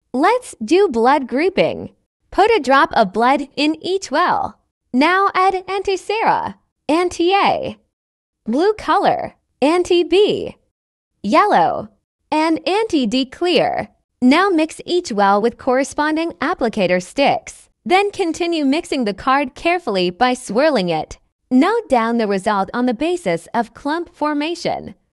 Let's do blood grouping. Put a drop of blood in each well. Now add anti-Sera, anti-A, blue color, anti-B, yellow, and anti-D clear. Now mix each well with corresponding applicator sticks. Then continue mixing the card carefully by swirling it. Note down the result on the basis of clump formation.